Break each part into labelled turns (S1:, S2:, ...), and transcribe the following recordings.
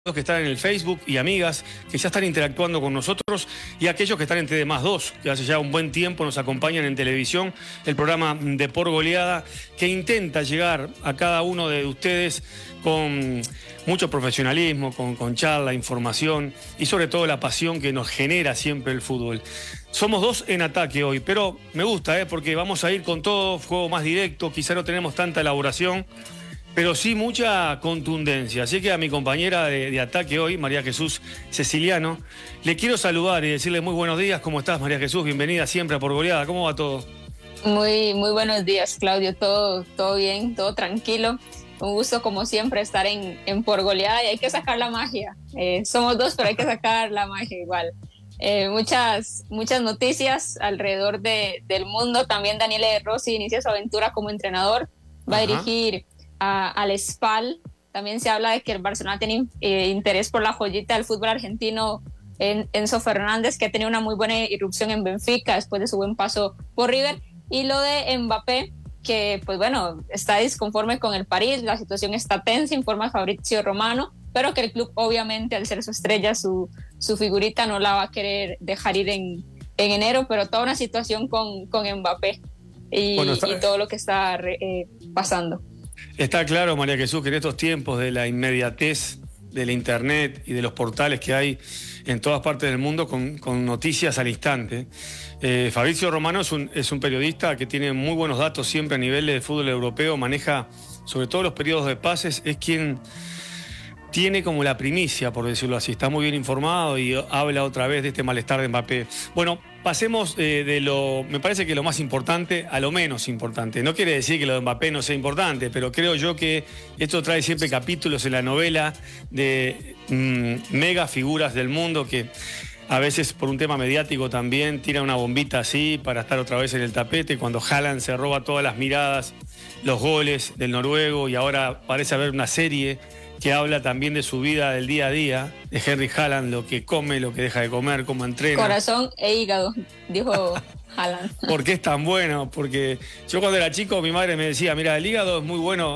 S1: que están en el Facebook y amigas que ya están interactuando con nosotros y aquellos que están en TD+2, que hace ya un buen tiempo nos acompañan en televisión, el programa de Por Goleada, que intenta llegar a cada uno de ustedes con mucho profesionalismo, con charla, información y sobre todo la pasión que nos genera siempre el fútbol. Somos dos en ataque hoy, pero me gusta, porque vamos a ir con todo, juego más directo, quizá no tenemos tanta elaboración, pero sí mucha contundencia. Así que a mi compañera de ataque hoy, María Jesús Ceciliano, le quiero saludar y decirle muy buenos días. ¿Cómo estás, María Jesús? Bienvenida siempre a Por Goleada. ¿Cómo va todo?
S2: Muy buenos días, Claudio. Todo bien, todo tranquilo. Un gusto, como siempre, estar en Por Goleada y hay que sacar la magia. Somos dos, pero hay que sacar la magia igual. Muchas noticias alrededor del mundo. También Daniele De Rossi inicia su aventura como entrenador. Va a dirigir al Spal. También se habla de que el Barcelona tiene interés por la joyita del fútbol argentino, Enzo Fernández, que ha tenido una muy buena irrupción en Benfica después de su buen paso por River. Y lo de Mbappé, que pues bueno, está disconforme con el París, la situación está tensa, informa Fabrizio Romano, pero que el club obviamente, al ser su estrella, su figurita, no la va a querer dejar ir en enero, pero toda una situación con Mbappé y todo lo que está pasando.
S1: Está claro, María Jesús, que en estos tiempos de la inmediatez de la internet y de los portales que hay en todas partes del mundo con noticias al instante, Fabrizio Romano es un periodista que tiene muy buenos datos siempre a nivel de fútbol europeo, maneja sobre todo los periodos de pases, es quien tiene como la primicia, por decirlo así, está muy bien informado y habla otra vez de este malestar de Mbappé. Bueno, pasemos me parece que lo más importante a lo menos importante. No quiere decir que lo de Mbappé no sea importante, pero creo yo que esto trae siempre capítulos en la novela de mega figuras del mundo que a veces por un tema mediático también tira una bombita así para estar otra vez en el tapete, cuando Haaland se roba todas las miradas, los goles del noruego y ahora parece haber una serie que habla también de su vida del día a día, de Henry Haaland, lo que come, lo que deja de comer, cómo entrena.
S2: Corazón e hígado, dijo Haaland.
S1: ¿Por qué es tan bueno? Porque yo cuando era chico mi madre me decía, mira, el hígado es muy bueno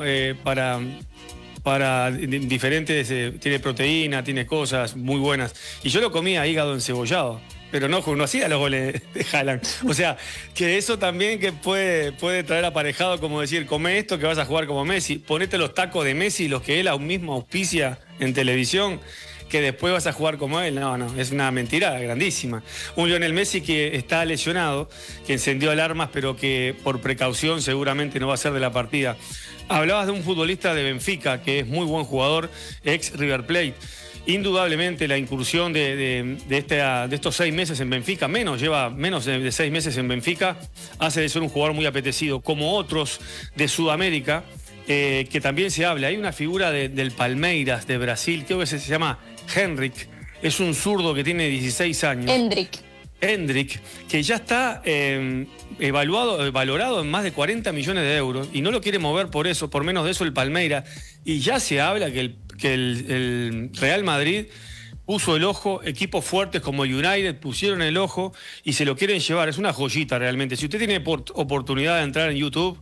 S1: para diferentes, tiene proteína, tiene cosas muy buenas. Y yo lo comía hígado encebollado, pero no hacía los goles de Haaland. O sea, que eso también que puede traer aparejado, como decir, come esto que vas a jugar como Messi, ponete los tacos de Messi, los que él aún mismo auspicia en televisión, que después vas a jugar como él. No, es una mentira grandísima. Un Lionel Messi que está lesionado, que encendió alarmas, pero que por precaución seguramente no va a ser de la partida. Hablabas de un futbolista de Benfica, que es muy buen jugador, ex River Plate. Indudablemente la incursión de estos 6 meses en Benfica, lleva menos de 6 meses en Benfica, hace de ser un jugador muy apetecido, como otros de Sudamérica, que también se habla. Hay una figura del Palmeiras de Brasil, creo que se llama Henrik, es un zurdo que tiene 16 años. Hendrik, que ya está valorado en más de 40 millones de euros y no lo quiere mover por menos de eso el Palmeiras. Y ya se habla que el Real Madrid puso el ojo, equipos fuertes como el United pusieron el ojo y se lo quieren llevar. Es una joyita realmente. Si usted tiene oportunidad de entrar en YouTube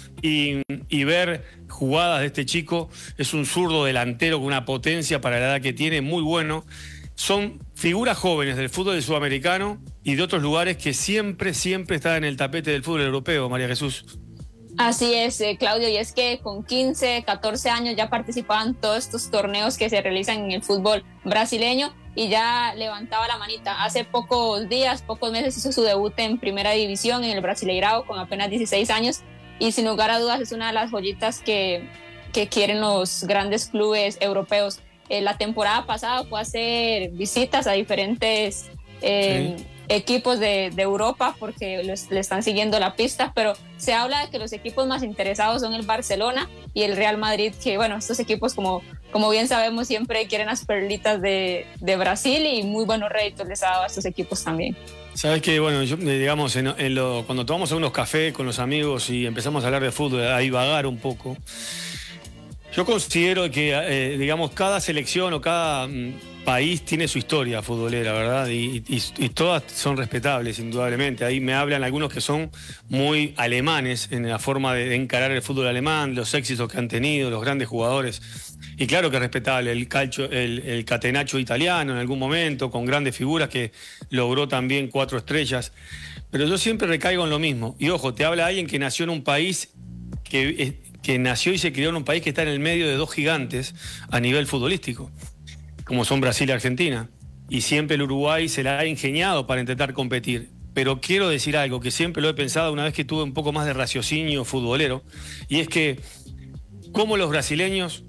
S1: y ver jugadas de este chico, es un zurdo delantero con una potencia para la edad que tiene, muy bueno. Son figuras jóvenes del fútbol sudamericano y de otros lugares que siempre están en el tapete del fútbol europeo, María Jesús.
S2: Así es, Claudio, y es que con 15, 14 años ya participaban todos estos torneos que se realizan en el fútbol brasileño y ya levantaba la manita. Hace pocos meses hizo su debut en Primera División en el Brasileirao con apenas 16 años y sin lugar a dudas es una de las joyitas que quieren los grandes clubes europeos. La temporada pasada fue a hacer visitas a diferentes equipos de Europa porque le están siguiendo la pista, pero se habla de que los equipos más interesados son el Barcelona y el Real Madrid, que bueno, estos equipos como bien sabemos siempre quieren las perlitas de Brasil y muy buenos réditos les ha dado a estos equipos también.
S1: Sabes que, bueno, yo, digamos, cuando tomamos unos cafés con los amigos y empezamos a hablar de fútbol, a divagar un poco, Yo considero que, digamos, cada selección o cada país tiene su historia futbolera, ¿verdad? Y todas son respetables, indudablemente. Ahí me hablan algunos que son muy alemanes en la forma de encarar el fútbol alemán, los éxitos que han tenido, los grandes jugadores. Y claro que es respetable el catenaccio italiano en algún momento, con grandes figuras que logró también 4 estrellas. Pero yo siempre recaigo en lo mismo. Y ojo, te habla alguien que nació en un país que nació y se crió en un país que está en el medio de 2 gigantes a nivel futbolístico, como son Brasil y Argentina. Y siempre el Uruguay se la ha ingeniado para intentar competir. Pero quiero decir algo que siempre lo he pensado una vez que tuve un poco más de raciocinio futbolero, y es que, como los brasileños,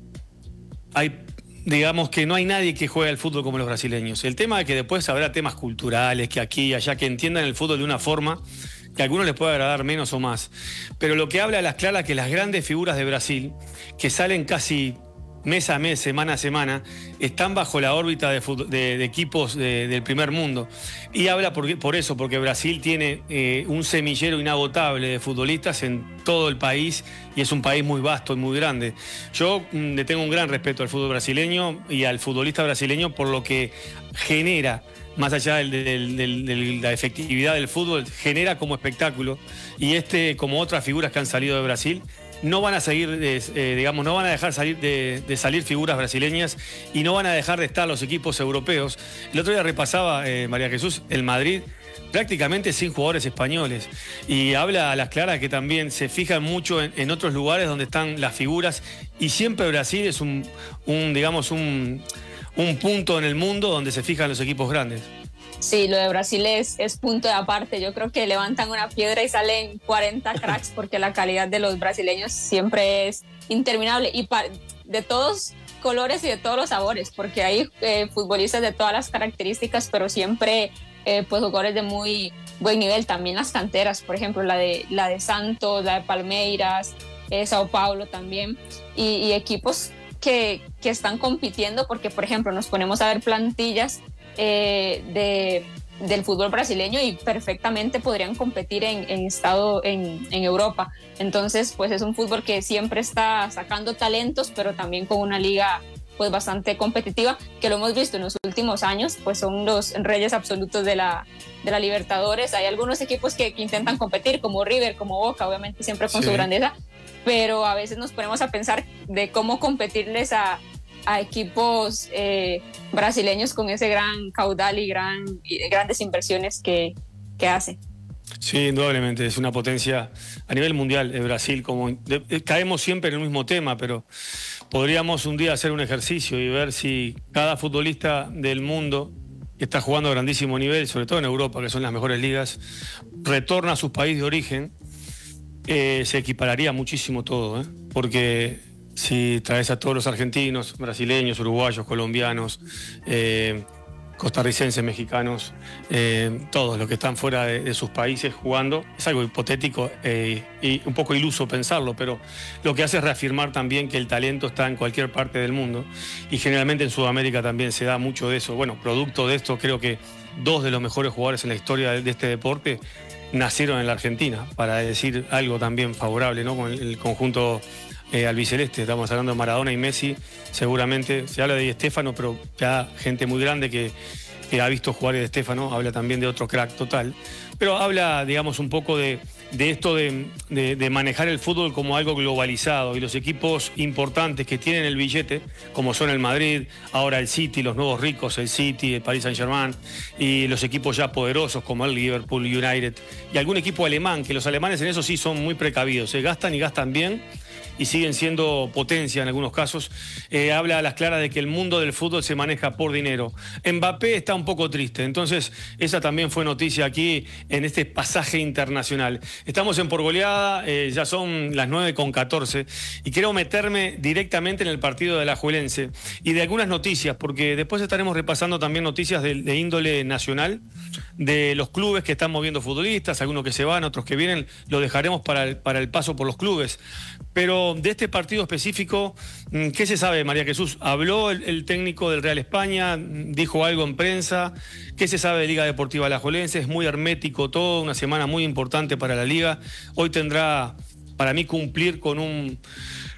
S1: digamos que no hay nadie que juegue al fútbol como los brasileños. El tema es que después habrá temas culturales, que aquí y allá, que entiendan el fútbol de una forma que a algunos les puede agradar menos o más. Pero lo que habla a las claras que las grandes figuras de Brasil, que salen casi mes a mes, semana a semana, están bajo la órbita de equipos del primer mundo. Y habla por eso, porque Brasil tiene un semillero inagotable de futbolistas en todo el país, y es un país muy vasto y muy grande. Yo le tengo un gran respeto al fútbol brasileño y al futbolista brasileño por lo que genera, más allá de la efectividad del fútbol, genera como espectáculo. Y como otras figuras que han salido de Brasil, no van a seguir, digamos, no van a dejar de salir figuras brasileñas, y no van a dejar de estar los equipos europeos. El otro día repasaba, María Jesús, el Madrid prácticamente sin jugadores españoles, y habla a las claras que también se fijan mucho en otros lugares donde están las figuras, y siempre Brasil es digamos, un punto en el mundo donde se fijan los equipos grandes.
S2: Sí, lo de Brasil es punto de aparte. Yo creo que levantan una piedra y salen 40 cracks, porque la calidad de los brasileños siempre es interminable, y de todos colores y de todos los sabores, porque hay futbolistas de todas las características, pero siempre pues jugadores de muy buen nivel. También las canteras, por ejemplo, la de Santos, la de Palmeiras, Sao Paulo también, y equipos que están compitiendo, porque, por ejemplo, nos ponemos a ver plantillas del fútbol brasileño y perfectamente podrían competir en Europa. Entonces, pues es un fútbol que siempre está sacando talentos, pero también con una liga pues bastante competitiva, que lo hemos visto en los últimos años, pues son los reyes absolutos de la Libertadores. Hay algunos equipos que intentan competir, como River, como Boca, obviamente siempre con su grandeza, pero a veces nos ponemos a pensar de cómo competirles a equipos brasileños con ese gran caudal y grandes inversiones que hace.
S1: Sí, indudablemente, es una potencia a nivel mundial Brasil. Caemos siempre en el mismo tema, pero podríamos un día hacer un ejercicio y ver si cada futbolista del mundo que está jugando a grandísimo nivel, sobre todo en Europa, que son las mejores ligas, retorna a su país de origen, se equipararía muchísimo todo, porque si traes a todos los argentinos, brasileños, uruguayos, colombianos, costarricenses, mexicanos, todos los que están fuera de sus países jugando, es algo hipotético y un poco iluso pensarlo, pero lo que hace es reafirmar también que el talento está en cualquier parte del mundo, y generalmente en Sudamérica también se da mucho de eso. Bueno, producto de esto, creo que 2 de los mejores jugadores en la historia de este deporte nacieron en la Argentina, para decir algo también favorable, ¿no? Con el conjunto albiceleste. Estamos hablando de Maradona y Messi. Seguramente se habla de Di Stéfano, pero ya gente muy grande que ha visto jugar a Di Stéfano habla también de otro crack total. Pero habla, digamos, un poco de esto de manejar el fútbol como algo globalizado, y los equipos importantes que tienen el billete, como son el Madrid, ahora el City, los nuevos ricos, el City, el Paris Saint-Germain, y los equipos ya poderosos como el Liverpool United, y algún equipo alemán, que los alemanes en eso sí son muy precavidos, se gastan y gastan bien, y siguen siendo potencia en algunos casos. Habla a las claras de que el mundo del fútbol se maneja por dinero. Mbappé está un poco triste, entonces esa también fue noticia aquí en este pasaje internacional. Estamos en Por Goleada, ya son las 9:14, y quiero meterme directamente en el partido de Alajuelense y de algunas noticias, porque después estaremos repasando también noticias de índole nacional, de los clubes que están moviendo futbolistas, algunos que se van, otros que vienen, lo dejaremos para el paso por los clubes. Pero de este partido específico, ¿qué se sabe, María Jesús? ¿Habló el técnico del Real España? ¿Dijo algo en prensa? ¿Qué se sabe de Liga Deportiva Alajuelense? Es muy hermético todo, una semana muy importante para la Liga. Hoy tendrá, para mí, cumplir con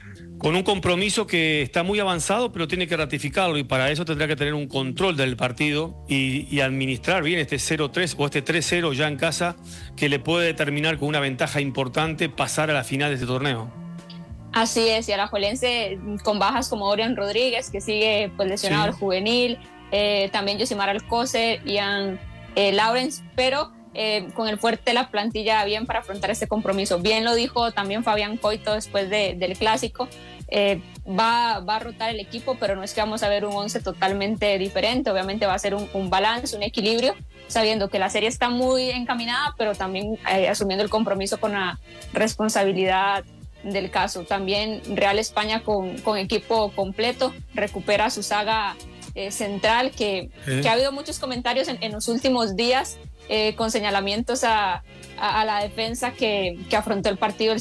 S1: con un compromiso que está muy avanzado, pero tiene que ratificarlo, y para eso tendrá que tener un control del partido y administrar bien este 0-3 o este 3-0 ya en casa, que le puede determinar con una ventaja importante pasar a la final de este torneo.
S2: Así es, y Alajuelense con bajas como Orián Rodríguez, que sigue pues lesionado, sí, el juvenil, también Yosimar Alcocer, Ian Lawrence, pero con el fuerte de la plantilla bien para afrontar este compromiso. Bien lo dijo también Fabián Coito después del clásico, va a rotar el equipo, pero no es que vamos a ver un 11 totalmente diferente, obviamente va a ser un balance, un equilibrio, sabiendo que la serie está muy encaminada, pero también asumiendo el compromiso con la responsabilidad del caso. También Real España con equipo completo recupera su saga central, que ha habido muchos comentarios en los últimos días con señalamientos a la defensa que afrontó el partido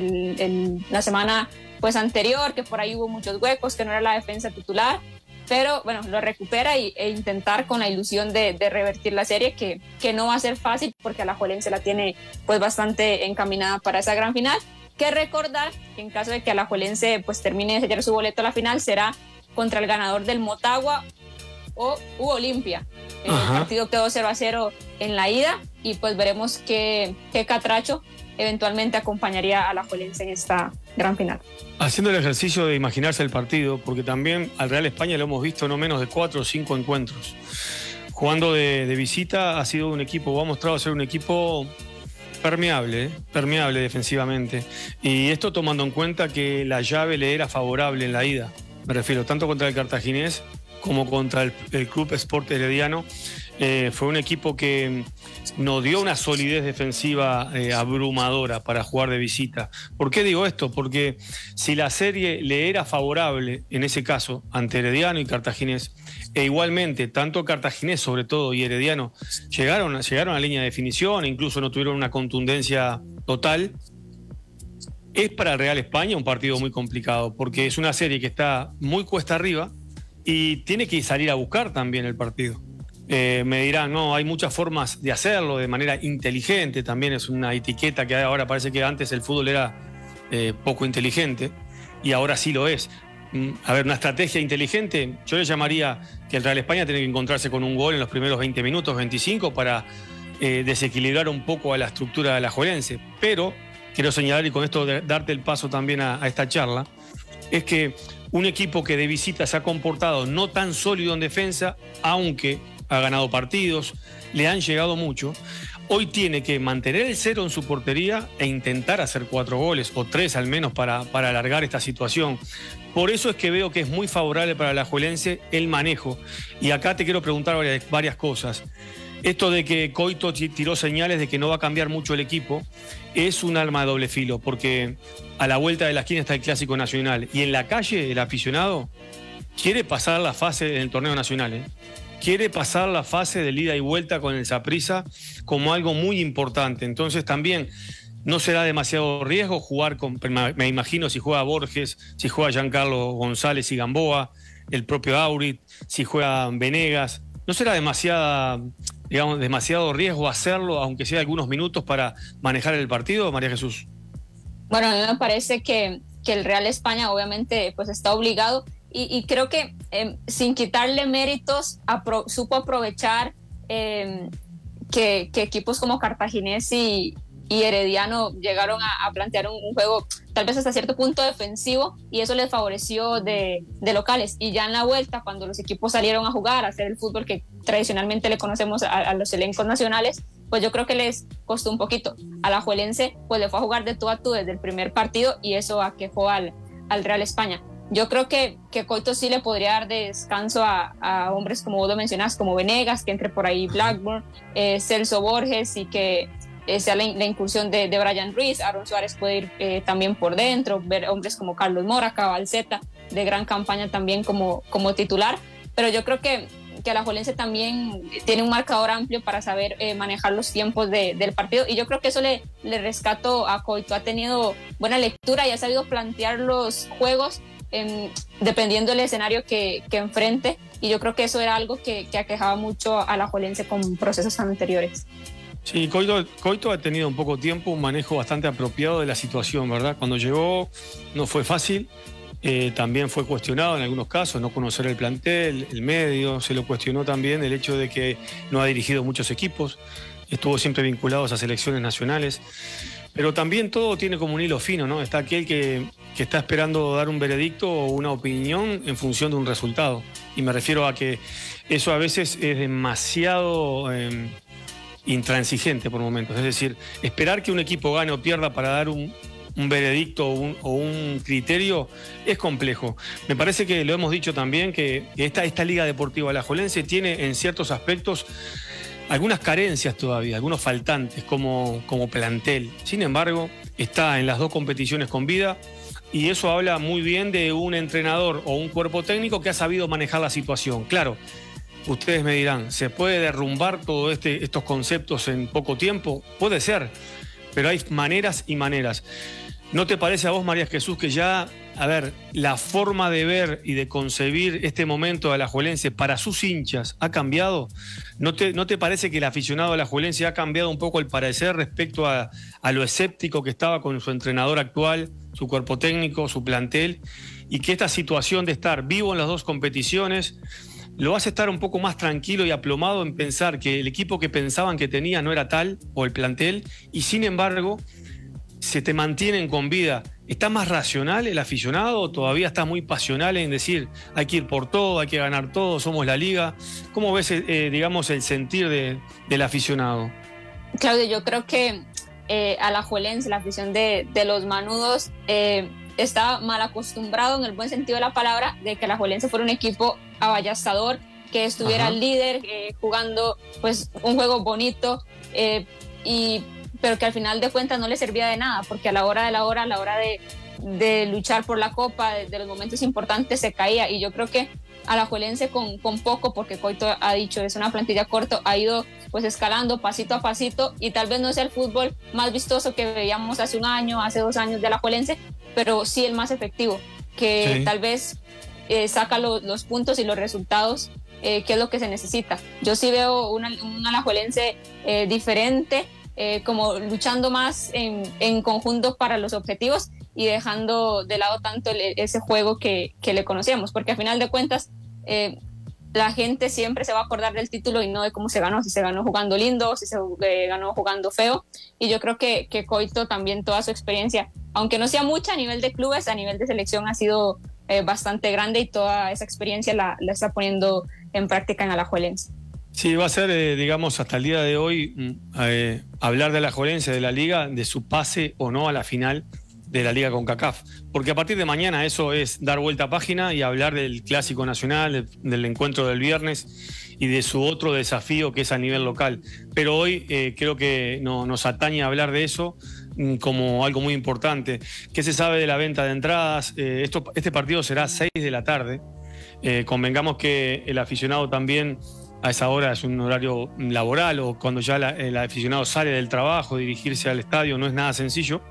S2: la semana pues anterior, que por ahí hubo muchos huecos, que no era la defensa titular, pero bueno, lo recupera e intentar con la ilusión de revertir la serie, que no va a ser fácil porque Alajuelense la tiene pues bastante encaminada para esa gran final. Que recordar que en caso de que Alajuelense pues termine de sellar su boleto a la final, será contra el ganador del Motagua u Olimpia. El partido quedó 0-0 en la ida, y pues veremos qué catracho eventualmente acompañaría a Alajuelense en esta gran final.
S1: Haciendo el ejercicio de imaginarse el partido, porque también al Real España lo hemos visto no menos de 4 o 5 encuentros. Jugando de visita ha sido un equipo, o ha mostrado ser un equipo permeable defensivamente. Y esto tomando en cuenta que la llave le era favorable en la ida. Me refiero tanto contra el Cartaginés como contra el Club Sport Herediano. Fue un equipo que nos dio una solidez defensiva abrumadora para jugar de visita. ¿Por qué digo esto? Porque si la serie le era favorable, en ese caso, ante Herediano y Cartaginés, e igualmente, tanto Cartaginés sobre todo y Herediano llegaron a la línea de definición, e incluso no tuvieron una contundencia total, es para el Real España un partido muy complicado, porque es una serie que está muy cuesta arriba y tiene que salir a buscar también el partido. Me dirán, no, hay muchas formas de hacerlo de manera inteligente, también es una etiqueta que ahora parece que antes el fútbol era poco inteligente y ahora sí lo es. A ver, una estrategia inteligente, yo le llamaría que el Real España tiene que encontrarse con un gol en los primeros 20 minutos, 25, para desequilibrar un poco a la estructura de Alajuelense. Pero quiero señalar, y con esto darte el paso también a esta charla, es que un equipo que de visita se ha comportado no tan sólido en defensa, aunque ha ganado partidos, le han llegado mucho, hoy tiene que mantener el 0 en su portería e intentar hacer 4 goles, o 3 al menos, para alargar esta situación. Por eso es que veo que es muy favorable para el Alajuelense el manejo. Y acá te quiero preguntar varias cosas. Esto de que Coito tiró señales de que no va a cambiar mucho el equipo es un arma de doble filo, porque a la vuelta de la esquina está el Clásico Nacional y en la calle el aficionado quiere pasar la fase en el torneo nacional, quiere pasar la fase de ida y vuelta con el Saprissa como algo muy importante. Entonces también no será demasiado riesgo jugar me imagino, si juega Borges, si juega Giancarlo González y Gamboa, el propio Aurit, si juega Venegas. No será demasiado riesgo hacerlo, aunque sea algunos minutos, para manejar el partido, María Jesús.
S2: Bueno, a mí me parece que el Real España obviamente pues está obligado, y creo que sin quitarle méritos supo aprovechar que equipos como Cartaginés y Herediano llegaron a plantear un juego tal vez hasta cierto punto defensivo, y eso les favoreció de locales. Y ya en la vuelta, cuando los equipos salieron a jugar, a hacer el fútbol que tradicionalmente le conocemos a los elencos nacionales, pues yo creo que les costó un poquito. Alajuelense pues le fue a jugar de tú a tú desde el primer partido, y eso aquejó al Real España. Yo creo que Coito sí le podría dar descanso a hombres como vos lo mencionás, como Venegas, que entre por ahí Blackburn, Celso Borges, y que sea la incursión de Brian Ruiz. Aaron Suárez puede ir también por dentro, ver hombres como Carlos Mora, Cabalceta, de gran campaña también como titular. Pero yo creo que Alajuelense también tiene un marcador amplio para saber manejar los tiempos del partido, y yo creo que eso le rescato a Coito. Ha tenido buena lectura y ha sabido plantear los juegos dependiendo del escenario que enfrente, y yo creo que eso era algo que aquejaba mucho a Alajuelense con procesos anteriores.
S1: Sí, Coito ha tenido en poco tiempo un manejo bastante apropiado de la situación, ¿verdad? Cuando llegó no fue fácil, También fue cuestionado en algunos casos, no conocer el plantel, el medio, se lo cuestionó también el hecho de que no ha dirigido muchos equipos, estuvo siempre vinculado a esas selecciones nacionales, pero también todo tiene como un hilo fino, ¿no? Está aquel que está esperando dar un veredicto o una opinión en función de un resultado, y me refiero a que eso a veces es demasiado intransigente por momentos, es decir, esperar que un equipo gane o pierda para dar un veredicto o un criterio es complejo. Me parece que lo hemos dicho también, que esta Liga Deportiva Alajuelense tiene en ciertos aspectos algunas carencias todavía, algunos faltantes como plantel. Sin embargo, está en las dos competiciones con vida y eso habla muy bien de un entrenador o un cuerpo técnico que ha sabido manejar la situación. Claro, ustedes me dirán, ¿se puede derrumbar todos estos conceptos en poco tiempo? Puede ser, pero hay maneras y maneras. ¿No te parece a vos, María Jesús, que ya, a ver, la forma de ver y de concebir este momento de Alajuelense para sus hinchas ha cambiado? ¿No te parece que el aficionado alajuelense ha cambiado un poco el parecer respecto a lo escéptico que estaba con su entrenador actual, su cuerpo técnico, su plantel, y que esta situación de estar vivo en las dos competiciones lo hace estar un poco más tranquilo y aplomado en pensar que el equipo que pensaban que tenía no era tal, o el plantel, y sin embargo se te mantienen con vida? ¿Está más racional el aficionado o todavía está muy pasional en decir hay que ir por todo, hay que ganar todo, somos la liga? ¿Cómo ves, digamos, el sentir del aficionado?
S2: Claudio, yo creo que Alajuelense, la afición de los manudos, está mal acostumbrado, en el buen sentido de la palabra, de que Alajuelense fuera un equipo aballastador, que estuviera el líder, jugando pues un juego bonito, pero que al final de cuentas no le servía de nada, porque a la hora de luchar por la copa, de los momentos importantes, se caía. Y yo creo que Alajuelense con poco, porque Coito ha dicho es una plantilla corta, ha ido pues escalando pasito a pasito, y tal vez no sea el fútbol más vistoso que veíamos hace un año, hace 2 años de Alajuelense, pero sí el más efectivo, que sí, tal vez saca los puntos y los resultados, que es lo que se necesita. Yo sí veo un Alajuelense diferente, como luchando más en conjunto para los objetivos y dejando de lado tanto ese juego que le conocíamos, porque al final de cuentas la gente siempre se va a acordar del título y no de cómo se ganó, si se ganó jugando lindo, si se ganó jugando feo. Y yo creo que Coito también, toda su experiencia, aunque no sea mucha a nivel de clubes, a nivel de selección ha sido bastante grande, y toda esa experiencia la está poniendo en práctica en Alajuelense.
S1: Sí, va a ser, digamos, hasta el día de hoy hablar de Alajuelense, de la Liga, de su pase o no a la final de la Liga CONCACAF. Porque a partir de mañana eso es dar vuelta a página y hablar del Clásico Nacional, del encuentro del viernes y de su otro desafío que es a nivel local. Pero hoy creo que nos atañe a hablar de eso como algo muy importante. ¿Qué se sabe de la venta de entradas? Este partido será 6 de la tarde. Convengamos que el aficionado también a esa hora es un horario laboral, o cuando ya el aficionado sale del trabajo, dirigirse al estadio no es nada sencillo.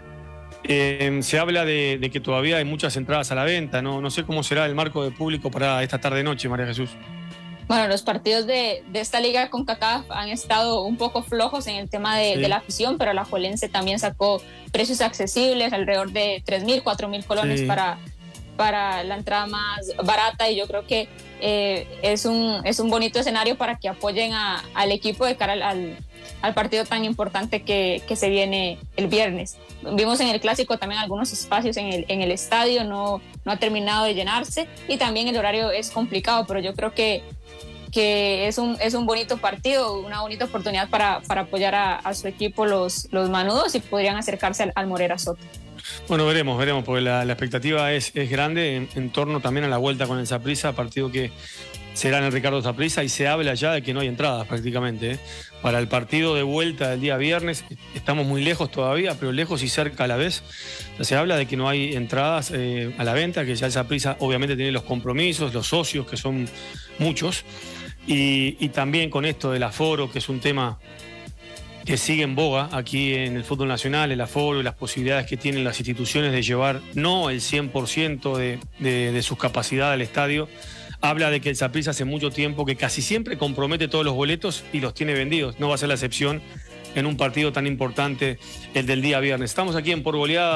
S1: Se habla de que todavía hay muchas entradas a la venta, ¿no? No sé cómo será el marco de público para esta tarde-noche, María Jesús.
S2: Bueno, los partidos de esta liga CONCACAF han estado un poco flojos en el tema de la afición, pero Alajuelense también sacó precios accesibles, alrededor de 3.000, 4.000 colones para la entrada más barata, y yo creo que es un bonito escenario para que apoyen al equipo de cara al partido tan importante que se viene el viernes. Vimos en el Clásico también algunos espacios en el estadio, no ha terminado de llenarse, y también el horario es complicado, pero yo creo que es un bonito partido, una bonita oportunidad para apoyar a su equipo los manudos, y podrían acercarse al Morera Soto.
S1: Bueno, veremos, porque la expectativa es grande en torno también a la vuelta con el Saprissa, partido que será en el Ricardo Saprissa, y se habla ya de que no hay entradas prácticamente. Para el partido de vuelta del día viernes estamos muy lejos todavía, pero lejos y cerca a la vez. Ya se habla de que no hay entradas a la venta, que ya el Saprissa obviamente tiene los compromisos, los socios, que son muchos, y también con esto del aforo, que es un tema que sigue en boga aquí en el fútbol nacional, el aforo y las posibilidades que tienen las instituciones de llevar no el 100% de sus capacidades al estadio. Habla de que el Saprissa hace mucho tiempo que casi siempre compromete todos los boletos y los tiene vendidos. No va a ser la excepción en un partido tan importante, el del día viernes. Estamos aquí en Por Goleada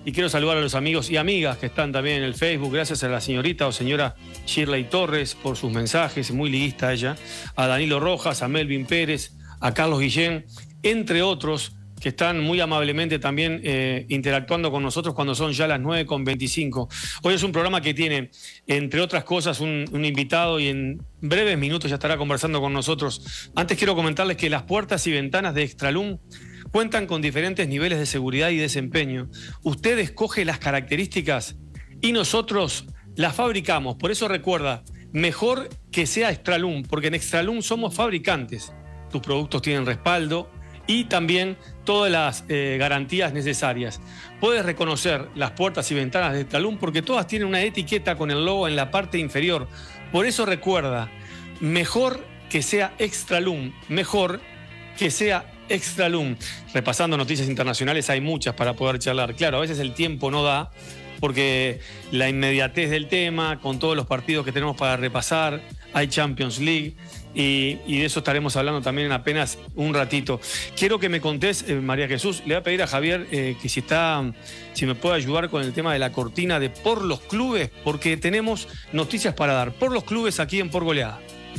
S1: Y quiero saludar a los amigos y amigas que están también en el Facebook. Gracias a la señorita o señora Shirley Torres por sus mensajes, muy liguista ella. A Danilo Rojas, a Melvin Pérez, a Carlos Guillén, entre otros, que están muy amablemente también interactuando con nosotros cuando son ya las 9:25. Hoy es un programa que tiene, entre otras cosas, un invitado y en breves minutos ya estará conversando con nosotros. Antes quiero comentarles que las puertas y ventanas de Extralum cuentan con diferentes niveles de seguridad y desempeño. Usted escoge las características y nosotros las fabricamos. Por eso recuerda, mejor que sea Extralum, porque en Extralum somos fabricantes. Tus productos tienen respaldo y también todas las garantías necesarias. Puedes reconocer las puertas y ventanas de Extralum porque todas tienen una etiqueta con el logo en la parte inferior. Por eso recuerda, mejor que sea Extralum, mejor que sea Extralum. Repasando noticias internacionales, hay muchas para poder charlar. Claro, a veces el tiempo no da, porque la inmediatez del tema, con todos los partidos que tenemos para repasar, hay Champions League, y de eso estaremos hablando también en apenas un ratito. Quiero que me contés, María Jesús, le voy a pedir a Javier que si me puede ayudar con el tema de la cortina de Por los Clubes, porque tenemos noticias para dar. Por los Clubes aquí en Por Goleada.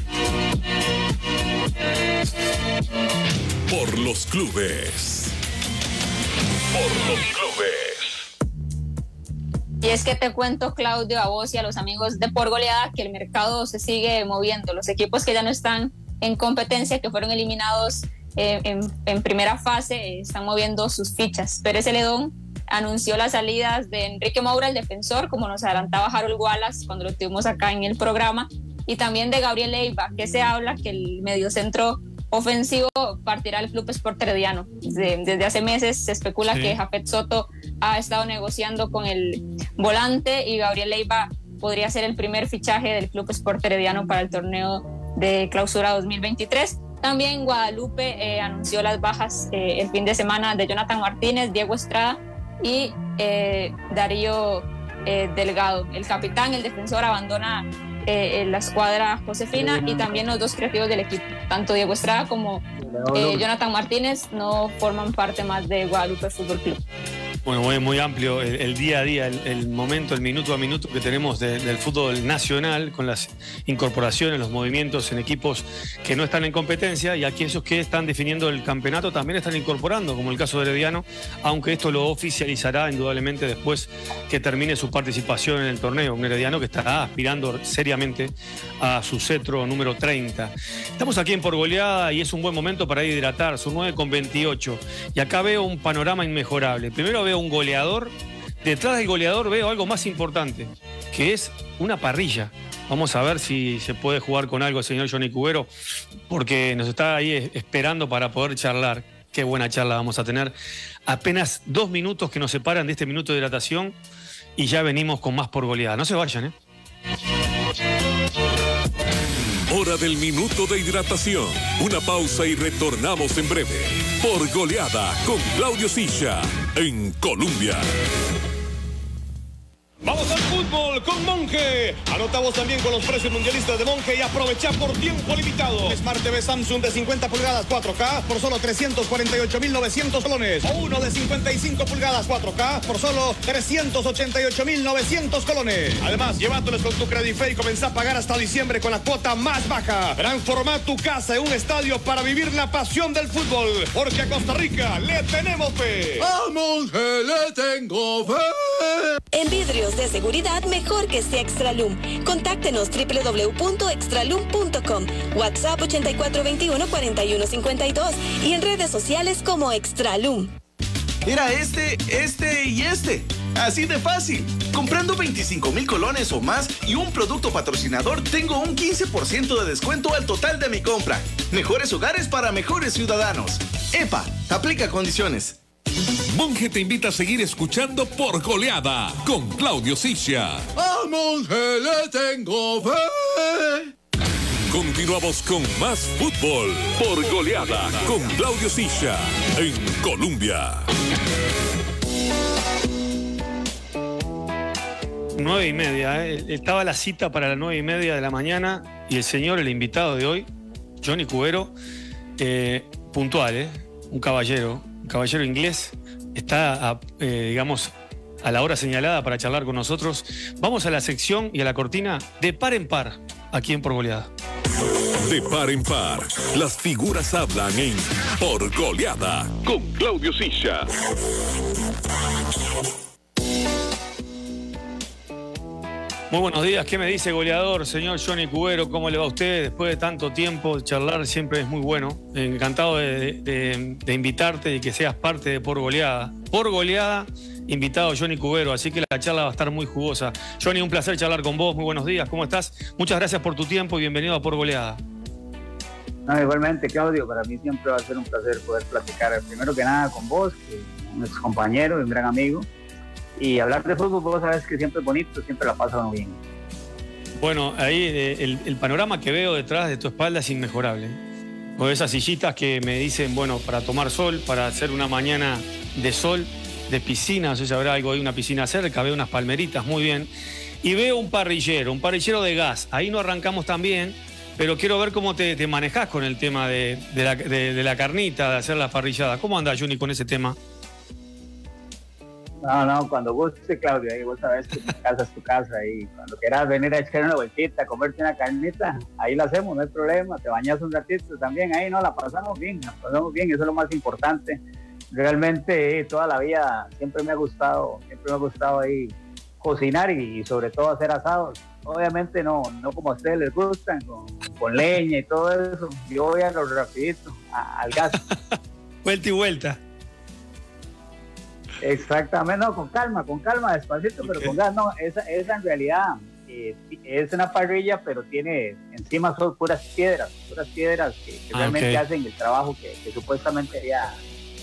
S3: Por los Clubes. Por los Clubes.
S2: Y es que te cuento, Claudio, a vos y a los amigos de Por Goleada, que el mercado se sigue moviendo. Los equipos que ya no están en competencia, que fueron eliminados en primera fase, están moviendo sus fichas. Pérez Celedón anunció las salidas de Enrique Moura, el defensor, como nos adelantaba Harold Wallace cuando lo tuvimos acá en el programa, y también de Gabriel Leiva, que se habla que el mediocentro ofensivo partirá al Club Sport Herediano. Desde hace meses se especula que Jafet Soto ha estado negociando con el volante y Gabriel Leiva podría ser el primer fichaje del Club Sport Herediano para el torneo de clausura 2023. También Guadalupe anunció las bajas el fin de semana de Jonathan Martínez, Diego Estrada y Darío Delgado. El capitán, el defensor, abandona la escuadra Josefina, y también los dos creativos del equipo, tanto Diego Estrada como Jonathan Martínez, no forman parte más de Guadalupe Fútbol Club.
S1: Bueno, muy amplio el día a día, el momento, el minuto a minuto que tenemos del fútbol nacional, con las incorporaciones, los movimientos en equipos que no están en competencia, y aquellos que están definiendo el campeonato también están incorporando, como el caso de Herediano, aunque esto lo oficializará indudablemente después que termine su participación en el torneo. Un Herediano que estará aspirando seriamente a su cetro número 30. Estamos aquí en Por Goleada y es un buen momento para hidratar, son 9:28, y acá veo un panorama inmejorable. Primero veo un goleador, detrás del goleador veo algo más importante, que es una parrilla. Vamos a ver si se puede jugar con algo el señor Johnny Cubero, porque nos está ahí esperando para poder charlar. Qué buena charla vamos a tener. Apenas 2 minutos que nos separan de este minuto de hidratación y ya venimos con más Por Goleada. No se vayan, ¿eh?
S3: Hora del minuto de hidratación. Una pausa y retornamos en breve. Por Goleada con Claudio Silla en Colombia.
S4: Vamos al fútbol con Monge. Anota vos también con los precios mundialistas de Monge y aprovecha por tiempo limitado. Smart TV Samsung de 50 pulgadas 4K por solo 348.900 colones. O uno de 55 pulgadas 4K por solo 388.900 colones. Además, llévatelos con tu Credife y comenzá a pagar hasta diciembre con la cuota más baja. Transforma tu casa en un estadio para vivir la pasión del fútbol. Porque a Costa Rica le tenemos fe.
S5: A Monge le tengo fe.
S6: En vidrios de seguridad, mejor que sea Extralum. Contáctenos www.extralum.com, WhatsApp 8421-4152 y en redes sociales como Extralum.
S5: Mira, este y este. Así de fácil. Comprando 25,000 colones o más y un producto patrocinador, tengo un 15% de descuento al total de mi compra. Mejores hogares para mejores ciudadanos. EPA, aplica condiciones.
S3: Monge te invita a seguir escuchando Por Goleada con Claudio Silla.
S5: A Monge le tengo fe.
S3: Continuamos con más fútbol. Por Goleada con Claudio Silla en Colombia.
S1: 9:30, Estaba la cita para las 9:30 de la mañana y el señor, el invitado de hoy, Johnny Cubero, puntual, un caballero inglés, está, digamos, a la hora señalada para charlar con nosotros. Vamos a la sección y a la cortina de par en par, aquí en Por Goleada.
S3: De par en par, las figuras hablan en Por Goleada con Claudio Silla.
S1: Muy buenos días, ¿qué me dice goleador, señor Johnny Cubero? ¿Cómo le va a usted? Después de tanto tiempo, charlar siempre es muy bueno. Encantado de invitarte y que seas parte de Por Goleada. Por Goleada, invitado Johnny Cubero, así que la charla va a estar muy jugosa. Johnny, un placer charlar con vos, muy buenos días, ¿cómo estás? Muchas gracias por tu tiempo y bienvenido a Por Goleada.
S7: No, igualmente, Claudio, para mí siempre va a ser un placer poder platicar, primero que nada con vos, que un ex compañero y un gran amigo. Y hablar de fútbol, vos sabés que siempre es bonito, siempre la pasa muy bien.
S1: Bueno, ahí el panorama que veo detrás de tu espalda es inmejorable. Con esas sillitas que me dicen, bueno, para tomar sol, para hacer una mañana de sol, de piscina, no sé si habrá algo ahí, una piscina cerca, veo unas palmeritas, muy bien. Y veo un parrillero de gas. Ahí no arrancamos tan bien, pero quiero ver cómo te manejás con el tema de la carnita, de hacer la parrillada. ¿Cómo anda, Juni, con ese tema?
S7: No, cuando guste, Claudio, ahí vos sabés que tu casa es tu casa, y cuando quieras venir a echar una vueltita, a comerte una carnita, ahí la hacemos, no hay problema, te bañas un ratito también, ahí no, la pasamos bien, eso es lo más importante. Realmente toda la vida siempre me ha gustado ahí cocinar y sobre todo hacer asados. Obviamente no como a ustedes les gustan, con leña y todo eso, yo voy a lo rapidito, al gas.
S1: Vuelta y vuelta.
S7: Exactamente, no, con calma, despacito, okay. Pero con gas, no, esa en realidad es una parrilla, pero tiene encima son puras piedras que realmente hacen el trabajo que supuestamente haría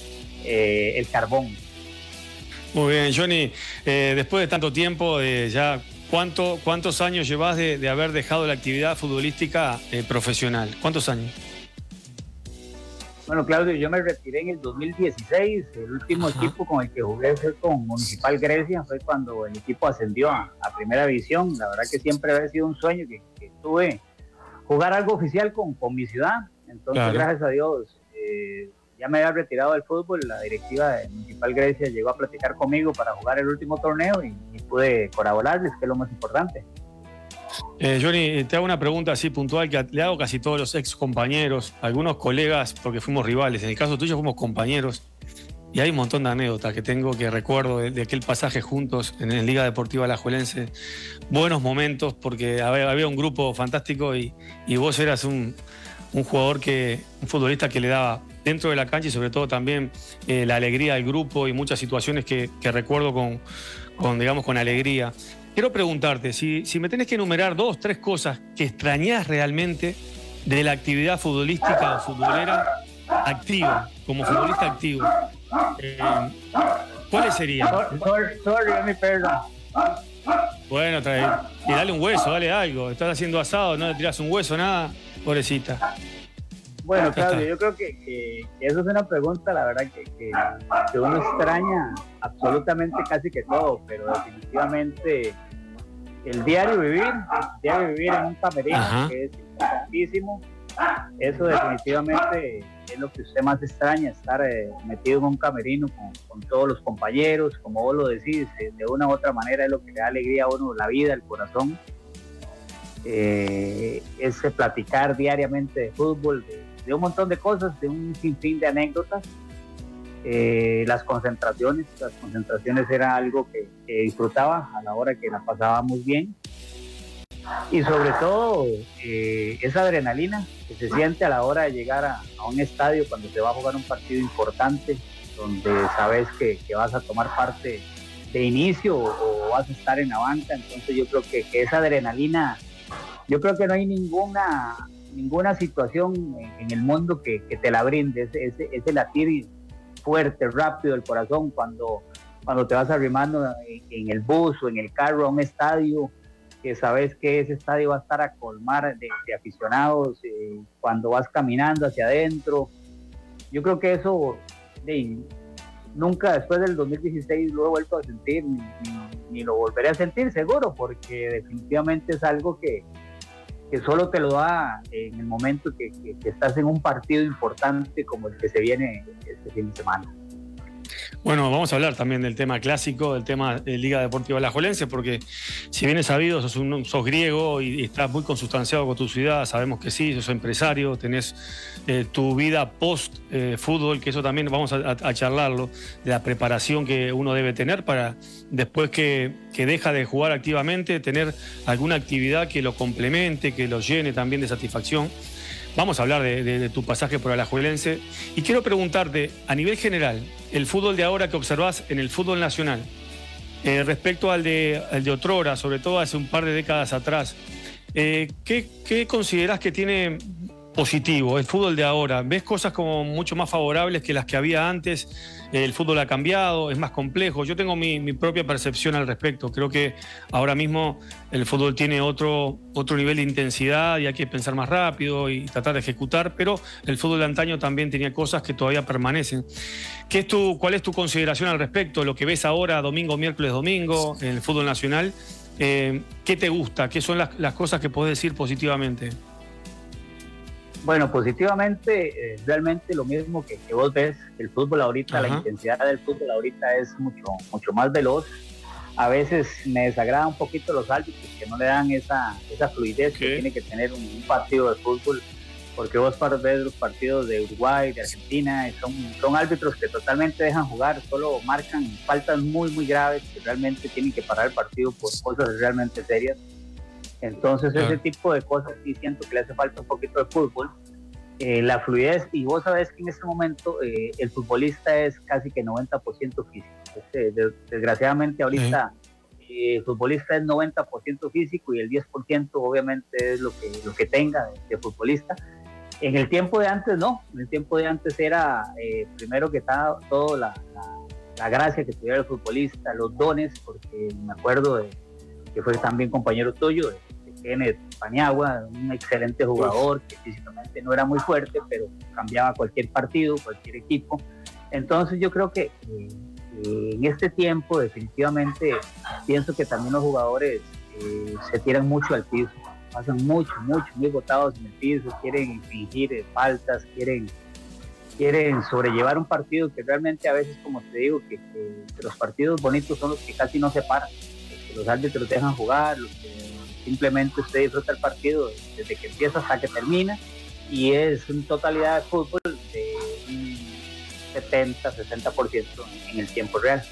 S7: el carbón.
S1: Muy bien, Johnny, después de tanto tiempo, ya ¿cuántos años llevas de haber dejado la actividad futbolística profesional? ¿Cuántos años?
S7: Bueno, Claudio, yo me retiré en el 2016, el último equipo con el que jugué fue con Municipal Grecia, fue cuando el equipo ascendió a Primera División. La verdad que siempre había sido un sueño que tuve, jugar algo oficial con mi ciudad, entonces claro. Gracias a Dios ya me había retirado del fútbol, la directiva de Municipal Grecia llegó a platicar conmigo para jugar el último torneo y pude colaborarles, que es lo más importante.
S1: Johnny, te hago una pregunta así puntual que le hago casi todos los ex compañeros, algunos colegas, porque fuimos rivales. En el caso tuyo fuimos compañeros y hay un montón de anécdotas que tengo que recuerdo de aquel pasaje juntos en la Liga Deportiva Alajuelense. Buenos momentos porque había un grupo fantástico y vos eras un jugador un futbolista que le daba dentro de la cancha y sobre todo también la alegría del grupo y muchas situaciones que recuerdo con alegría. Quiero preguntarte, si me tenés que enumerar 2, 3 cosas que extrañás realmente de la actividad futbolística o futbolera activa, como futbolista activo, ¿cuáles serían?
S7: Sorry, mi perro.
S1: Bueno, tirale un hueso, dale algo. Estás haciendo asado, no le tirás un hueso, nada, pobrecita.
S7: Bueno, Claudio, yo creo que eso es una pregunta, la verdad, que uno extraña absolutamente casi que todo, pero definitivamente el diario vivir en un camerino, ajá, que es importantísimo, eso definitivamente es lo que usted más extraña, estar metido en un camerino con todos los compañeros, como vos lo decís, de una u otra manera es lo que le da alegría a uno, la vida, el corazón. Ese platicar diariamente de fútbol, de un montón de cosas, de un sinfín de anécdotas. Las concentraciones era algo que disfrutaba a la hora que la pasábamos bien, y sobre todo esa adrenalina que se siente a la hora de llegar a un estadio cuando se va a jugar un partido importante, donde sabes que vas a tomar parte de inicio o vas a estar en la banca. Entonces yo creo que esa adrenalina, yo creo que no hay ninguna situación en el mundo que te la brinde, ese latir fuerte, rápido del corazón cuando te vas arrimando en el bus o en el carro a un estadio, que sabes que ese estadio va a estar a colmar de aficionados, cuando vas caminando hacia adentro. Yo creo que eso nunca después del 2016 lo he vuelto a sentir, ni lo volveré a sentir seguro, porque definitivamente es algo que solo te lo da en el momento que estás en un partido importante como el que se viene este fin de semana.
S1: Bueno, vamos a hablar también del tema clásico, del tema de Liga Deportiva Alajuelense, porque si bien es sabido, sos griego y estás muy consustanciado con tu ciudad, sabemos que sí, sos empresario, tenés tu vida post-fútbol, que eso también vamos a charlarlo, de la preparación que uno debe tener para después que deja de jugar activamente, tener alguna actividad que lo complemente, que lo llene también de satisfacción. Vamos a hablar de tu pasaje por Alajuelense y quiero preguntarte, a nivel general, el fútbol de ahora que observás en el fútbol nacional, respecto al de otrora, sobre todo hace un par de décadas atrás, ¿qué considerás que tiene positivo el fútbol de ahora? ¿Ves cosas como mucho más favorables que las que había antes? El fútbol ha cambiado, es más complejo. Yo tengo mi propia percepción al respecto. Creo que ahora mismo el fútbol tiene otro nivel de intensidad y hay que pensar más rápido y tratar de ejecutar, pero el fútbol de antaño también tenía cosas que todavía permanecen. ¿Cuál es tu consideración al respecto? Lo que ves ahora, domingo, miércoles, domingo, en el fútbol nacional, ¿qué te gusta? ¿Qué son las cosas que podés decir positivamente?
S7: Bueno, positivamente, realmente lo mismo que vos ves, el fútbol ahorita,
S1: Ajá.
S7: la intensidad del fútbol ahorita es mucho más veloz. A veces me desagrada un poquito los árbitros que no le dan esa fluidez que tiene que tener un partido de fútbol, porque vos ves los partidos de Uruguay, de Argentina, son árbitros que totalmente dejan jugar, solo marcan faltas muy, muy graves que realmente tienen que parar el partido por cosas realmente serias. Entonces, ese tipo de cosas sí siento que le hace falta un poquito de fútbol, la fluidez, y vos sabés que en este momento el futbolista es casi que 90% físico. Desgraciadamente ahorita el futbolista es 90% físico y el 10% obviamente es lo que tenga de futbolista. En el tiempo de antes no, en el tiempo de antes era primero que todo la gracia que tuviera el futbolista, los dones, porque me acuerdo que fue también compañero tuyo, de Kenneth Paniagua, un excelente jugador que físicamente no era muy fuerte, pero cambiaba cualquier partido, cualquier equipo. Entonces yo creo que en este tiempo definitivamente pienso que también los jugadores se tiran mucho al piso, pasan muy botados en el piso, quieren infringir faltas, quieren sobrellevar un partido que realmente a veces, como te digo, que los partidos bonitos son los que casi no se paran, que los árbitros dejan jugar, los que simplemente usted disfruta el partido desde que empieza hasta que termina, y es en totalidad de fútbol de un 70-60% en el tiempo real.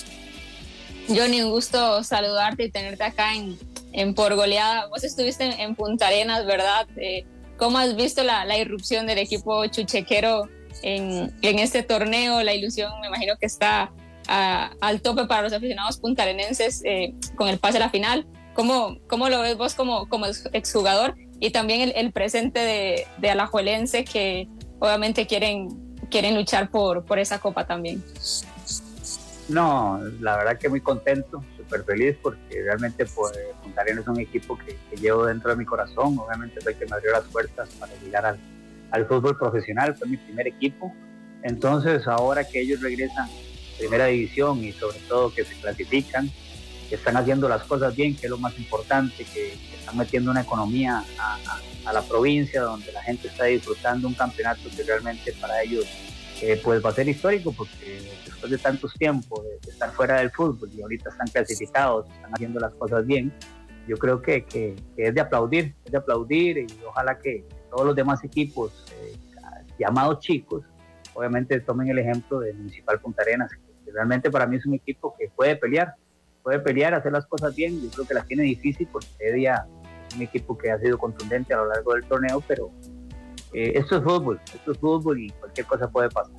S2: Johnny, un gusto saludarte y tenerte acá en Por Goleada. Vos estuviste en Punta Arenas, ¿verdad? ¿Cómo has visto la irrupción del equipo chuchequero en este torneo? La ilusión, me imagino que está al tope para los aficionados puntarenenses con el pase a la final. ¿Cómo lo ves vos como exjugador? Y también el presente de Alajuelense, que obviamente quieren luchar por esa copa también.
S7: No, la verdad que muy contento, súper feliz, porque realmente Punta Arenas es un equipo que llevo dentro de mi corazón. Obviamente fue el que me abrió las puertas para llegar al fútbol profesional, fue mi primer equipo. Entonces ahora que ellos regresan a primera división y sobre todo que se clasifican, que están haciendo las cosas bien, que es lo más importante, que están metiendo una economía a la provincia, donde la gente está disfrutando un campeonato que realmente para ellos pues va a ser histórico, porque después de tantos tiempos de estar fuera del fútbol y ahorita están clasificados, están haciendo las cosas bien, yo creo que es de aplaudir, y ojalá que todos los demás equipos llamados chicos, obviamente tomen el ejemplo del Municipal Punta Arenas, que realmente para mí es un equipo que puede pelear, hacer las cosas bien. Yo creo que las tiene difícil porque Heredia es un equipo que ha sido contundente a lo largo del torneo, pero esto es fútbol y cualquier cosa puede pasar.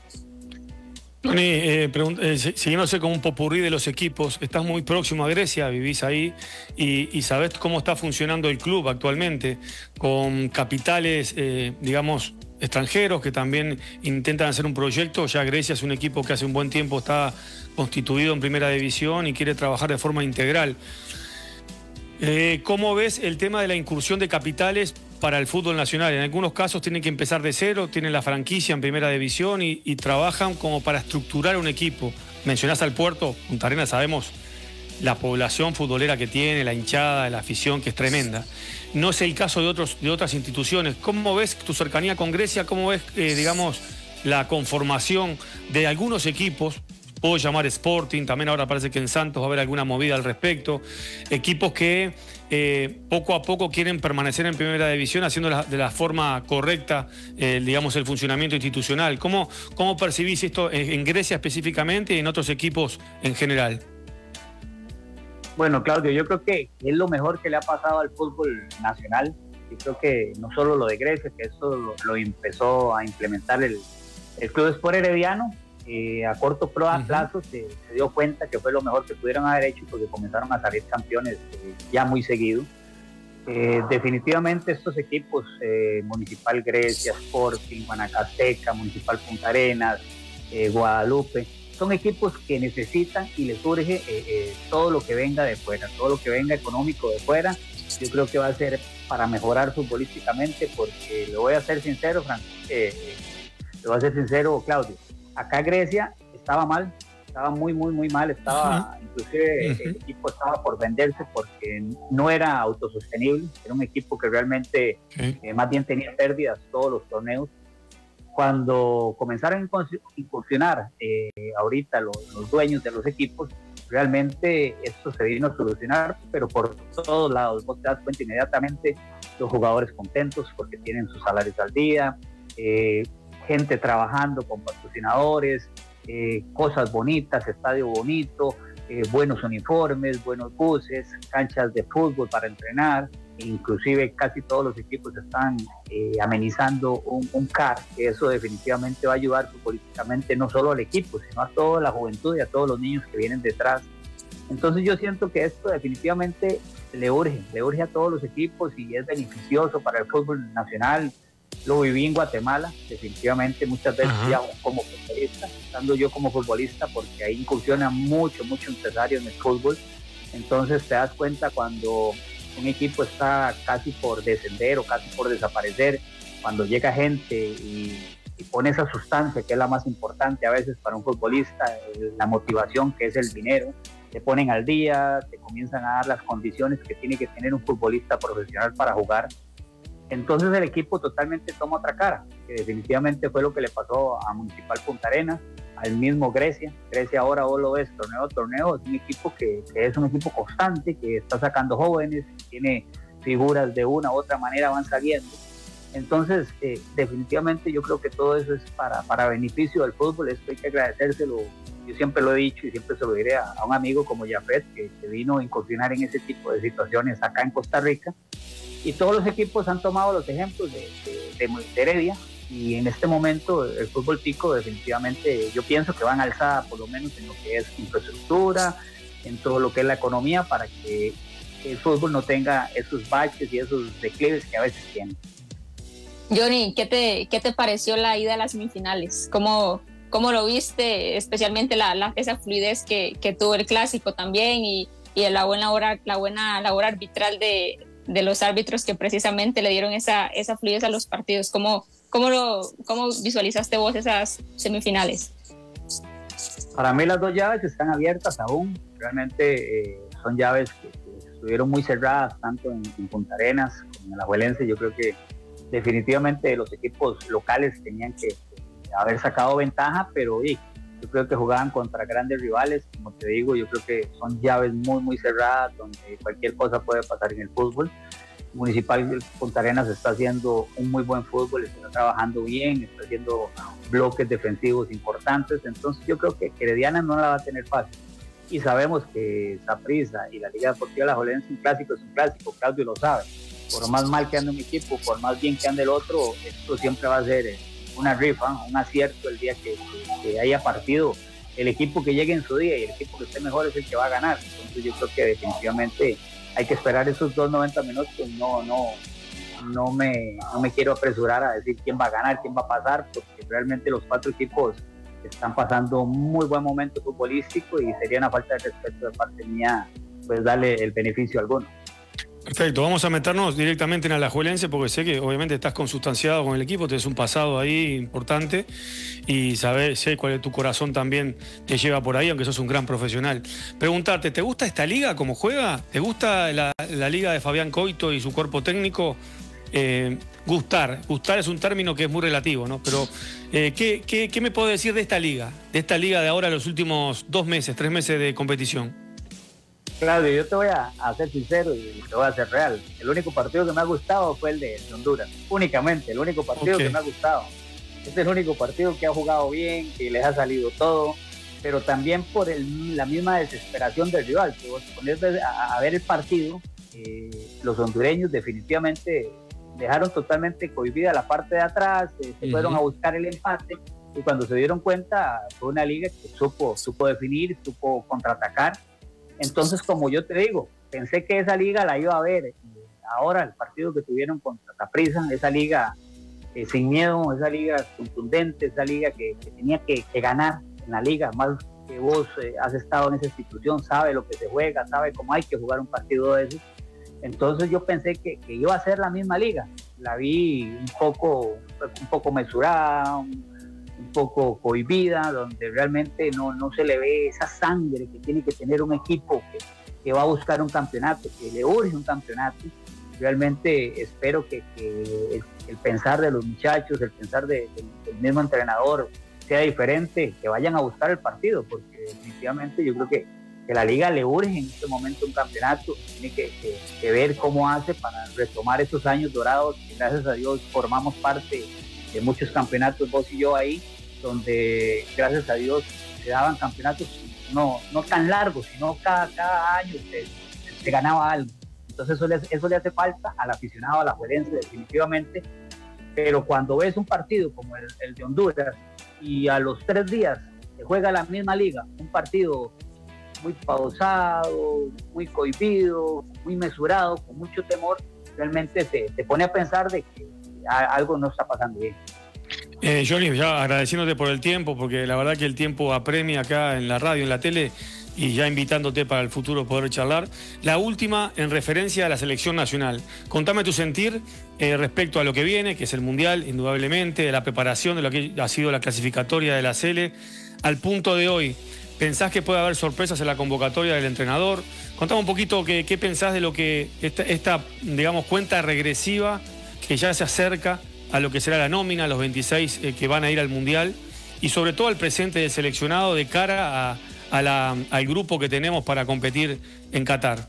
S1: Tony, siguiéndose con un popurrí de los equipos, estás muy próximo a Grecia, vivís ahí y sabés cómo está funcionando el club actualmente, con capitales, digamos, extranjeros que también intentan hacer un proyecto. Ya Grecia es un equipo que hace un buen tiempo está constituido en primera división y quiere trabajar de forma integral. ¿Cómo ves el tema de la incursión de capitales para el fútbol nacional? En algunos casos tienen que empezar de cero, tienen la franquicia en primera división y trabajan como para estructurar un equipo. Mencionás al Puerto, Punta Arenas, sabemos la población futbolera que tiene, la hinchada, la afición, que es tremenda. No es el caso de otras instituciones. ¿Cómo ves tu cercanía con Grecia? ¿Cómo ves, digamos, la conformación de algunos equipos puedo llamar Sporting, también ahora parece que en Santos va a haber alguna movida al respecto. Equipos que poco a poco quieren permanecer en primera división haciendo de la forma correcta, digamos, el funcionamiento institucional. ¿Cómo percibís esto en Grecia específicamente y en otros equipos en general?
S7: Bueno, Claudio, yo creo que es lo mejor que le ha pasado al fútbol nacional. Yo creo que no solo lo de Grecia, que eso lo empezó a implementar el Club Sport Herediano, a corto plazo se dio cuenta que fue lo mejor que pudieron haber hecho, porque comenzaron a salir campeones ya muy seguido. Definitivamente estos equipos, Municipal Grecia, Sporting, Guanacasteca, Municipal Punta Arenas, Guadalupe, son equipos que necesitan y les urge todo lo que venga de fuera, todo lo que venga económico de fuera. Yo creo que va a ser para mejorar futbolísticamente, porque le voy a ser sincero, le voy a ser sincero, Claudio, acá Grecia estaba mal, estaba muy mal, estaba, inclusive el equipo estaba por venderse porque no era autosostenible, era un equipo que realmente más bien tenía pérdidas todos los torneos. Cuando comenzaron a incursionar ahorita los dueños de los equipos, realmente esto se vino a solucionar, pero por todos lados. Vos te das cuenta inmediatamente, los jugadores contentos porque tienen sus salarios al día, gente trabajando con patrocinadores, cosas bonitas, estadio bonito, buenos uniformes, buenos buses, canchas de fútbol para entrenar. Inclusive casi todos los equipos están amenizando un CAR, que eso definitivamente va a ayudar futbolísticamente no solo al equipo, sino a toda la juventud y a todos los niños que vienen detrás. Entonces yo siento que esto definitivamente le urge a todos los equipos y es beneficioso para el fútbol nacional. Lo viví en Guatemala, definitivamente muchas veces ya como futbolista, estando yo como futbolista, porque ahí incursiona mucho empresario en el fútbol. Entonces te das cuenta cuando un equipo está casi por descender o casi por desaparecer, cuando llega gente y pone esa sustancia que es la más importante a veces para un futbolista, la motivación, que es el dinero, te ponen al día, te comienzan a dar las condiciones que tiene que tener un futbolista profesional para jugar. Entonces el equipo totalmente toma otra cara, que definitivamente fue lo que le pasó a Municipal Punta Arenas, al mismo Grecia. Grecia ahora vos lo ves torneo, es un equipo que es un equipo constante, que está sacando jóvenes, que tiene figuras de una u otra manera, van saliendo. Entonces, definitivamente yo creo que todo eso es para beneficio del fútbol. Esto hay que agradecérselo. Yo siempre lo he dicho y siempre se lo diré a un amigo como Jafet, que vino a incursionar en ese tipo de situaciones acá en Costa Rica. Y todos los equipos han tomado los ejemplos de Heredia, y en este momento el fútbol tico definitivamente yo pienso que van alzada por lo menos en lo que es infraestructura, en todo lo que es la economía, para que el fútbol no tenga esos baches y esos declives que a veces tiene.
S2: Johnny, ¿qué te pareció la ida a las semifinales? ¿Cómo lo viste? Especialmente esa fluidez que tuvo el clásico también, y la buena labor arbitral de los árbitros, que precisamente le dieron esa fluidez a los partidos. ¿Cómo visualizaste vos esas semifinales?
S7: Para mí las dos llaves están abiertas aún. Realmente son llaves que estuvieron muy cerradas, tanto en Punta Arenas como en Alajuelense. Yo creo que definitivamente los equipos locales tenían que haber sacado ventaja, pero yo creo que jugaban contra grandes rivales. Como te digo, yo creo que son llaves muy cerradas, donde cualquier cosa puede pasar en el fútbol. Municipal Punta Arenas está haciendo un muy buen fútbol, está trabajando bien, está haciendo bloques defensivos importantes. Entonces yo creo que Herediana no la va a tener fácil. Y sabemos que Saprissa y la Liga Deportiva Alajuelense, un clásico es un clásico, Claudio lo sabe. Por más mal que ande un equipo, por más bien que ande el otro, esto siempre va a ser una rifa, un acierto el día que haya partido. El equipo que llegue en su día y el equipo que esté mejor es el que va a ganar. Entonces yo creo que definitivamente hay que esperar esos 90 minutos. No me quiero apresurar a decir quién va a ganar, quién va a pasar, porque realmente los cuatro equipos están pasando un muy buen momento futbolístico y sería una falta de respeto de parte mía pues darle el beneficio alguno.
S1: Perfecto, vamos a meternos directamente en Alajuelense, porque sé que obviamente estás consustanciado con el equipo, tenés un pasado ahí importante y sé cuál es tu corazón también te lleva por ahí, aunque sos un gran profesional. Preguntarte, ¿te gusta esta liga, cómo juega? ¿Te gusta la liga de Fabián Coito y su cuerpo técnico? gustar. Gustar es un término que es muy relativo, ¿no? Pero, ¿qué me puedo decir de esta liga? De esta liga de ahora, los últimos 2 meses, 3 meses de competición.
S7: Claudio, yo te voy a ser sincero y te voy a ser real. El único partido que me ha gustado fue el de Honduras. Únicamente, el único partido que me ha gustado. Este es el único partido que ha jugado bien, que les ha salido todo, pero también por la misma desesperación del rival. Si vos pones a ver el partido, los hondureños definitivamente dejaron totalmente cohibida la parte de atrás, se fueron a buscar el empate, y cuando se dieron cuenta fue una liga que supo definir, supo contraatacar. Entonces, como yo te digo, pensé que esa liga la iba a ver. Ahora el partido que tuvieron contra Saprissa, esa liga sin miedo, esa liga contundente, esa liga que tenía que ganar en la liga, más que vos has estado en esa institución, sabe lo que se juega, sabe cómo hay que jugar un partido de esos. Entonces yo pensé que iba a ser la misma liga. La vi un poco mesurada, un poco cohibida, donde realmente no se le ve esa sangre que tiene que tener un equipo que va a buscar un campeonato, que le urge un campeonato. Realmente espero que el pensar de los muchachos, el pensar del mismo entrenador sea diferente, que vayan a buscar el partido, porque definitivamente yo creo que la liga le urge en este momento un campeonato, tiene que ver cómo hace para retomar esos años dorados, que gracias a Dios formamos parte de muchos campeonatos, vos y yo ahí, donde gracias a Dios se daban campeonatos no tan largos, sino cada año se ganaba algo. Entonces eso le hace falta al aficionado, a la juerense definitivamente, pero cuando ves un partido como el de Honduras y a los 3 días se juega la misma liga, un partido muy pausado, muy cohibido, muy mesurado, con mucho temor, realmente te pone a pensar de que algo no está pasando bien.
S1: Johnny, ya agradeciéndote por el tiempo, porque la verdad que el tiempo apremia acá en la radio, en la tele, y ya invitándote para el futuro poder charlar. La última en referencia a la selección nacional. Contame tu sentir respecto a lo que viene, que es el Mundial, indudablemente, de la preparación de lo que ha sido la clasificatoria de la Sele. Al punto de hoy, ¿pensás que puede haber sorpresas en la convocatoria del entrenador? Contame un poquito qué pensás de lo que esta digamos, cuenta regresiva que ya se acerca a lo que será la nómina, los 26 que van a ir al Mundial, y sobre todo al presente del seleccionado de cara al grupo que tenemos para competir en Qatar.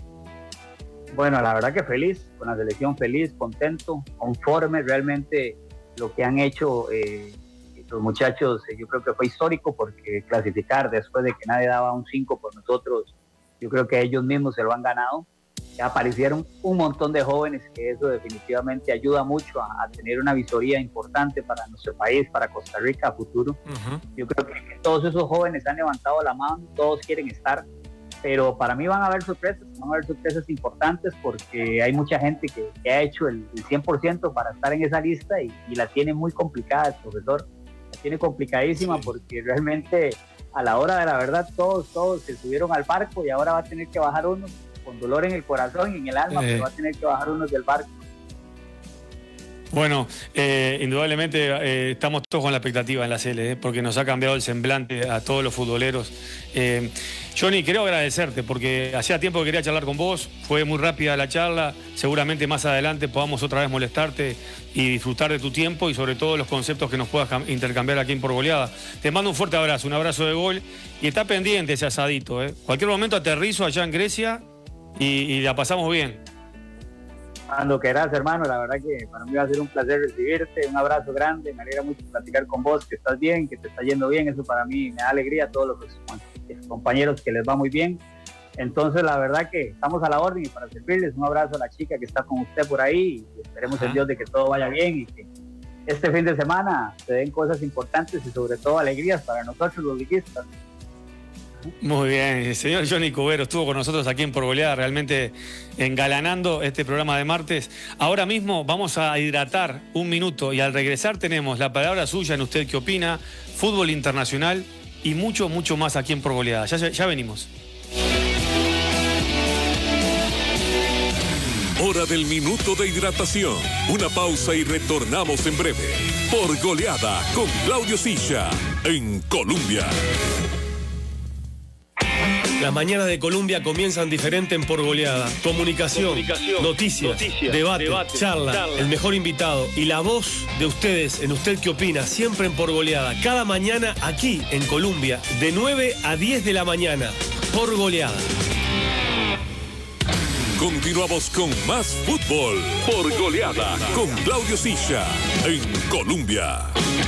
S7: Bueno, la verdad que feliz, con la selección feliz, contento, conforme. Realmente lo que han hecho los muchachos, yo creo que fue histórico, porque clasificar después de que nadie daba un 5 por nosotros, yo creo que ellos mismos se lo han ganado. Aparecieron un montón de jóvenes, que eso definitivamente ayuda mucho a tener una visoría importante para nuestro país, para Costa Rica a futuro. Yo creo que todos esos jóvenes han levantado la mano, todos quieren estar, pero para mí van a haber sorpresas importantes, porque hay mucha gente que ha hecho el 100% para estar en esa lista y la tiene muy complicada el profesor, la tiene complicadísima, sí. Porque realmente a la hora de la verdad todos se subieron al barco y ahora va a tener que bajar uno con dolor en el corazón y en el alma, pero va a tener que bajar unos del barco.
S1: Bueno, indudablemente estamos todos con la expectativa en la Sele, porque nos ha cambiado el semblante a todos los futboleros. Johnny, quiero agradecerte, porque hacía tiempo que quería charlar con vos, fue muy rápida la charla, seguramente más adelante podamos otra vez molestarte y disfrutar de tu tiempo y sobre todo los conceptos que nos puedas intercambiar aquí en Por Goleada. Te mando un fuerte abrazo, un abrazo de gol, y está pendiente ese asadito. Cualquier momento aterrizo allá en Grecia y la pasamos bien.
S7: Cuando quieras, hermano, la verdad que para mí va a ser un placer recibirte, un abrazo grande, me alegra mucho platicar con vos, que estás bien, que te está yendo bien, eso para mí me da alegría, a todos los compañeros que les va muy bien. Entonces la verdad que estamos a la orden y para servirles. Un abrazo a la chica que está con usted por ahí y esperemos en Dios de que todo vaya bien y que este fin de semana se den cosas importantes y sobre todo alegrías para nosotros los liguistas.
S1: Muy bien, el señor Johnny Cubero estuvo con nosotros aquí en Por Goleada, realmente engalanando este programa de martes. Ahora mismo vamos a hidratar un minuto y al regresar tenemos la palabra suya en Usted Qué Opina, fútbol internacional y mucho, mucho más aquí en Por Goleada. Ya venimos.
S3: Hora del minuto de hidratación. Una pausa y retornamos en breve. Por Goleada con Claudio Silla en Colombia.
S8: Las mañanas de Colombia comienzan diferente en Por Goleada. Comunicación, noticias, debate, charla, el mejor invitado y la voz de ustedes en Usted ¿Qué opina? Siempre en Por Goleada. Cada mañana aquí en Colombia, de 9 a 10 de la mañana. Por Goleada.
S3: Continuamos con más fútbol. Por Goleada con Claudio Silla en Colombia.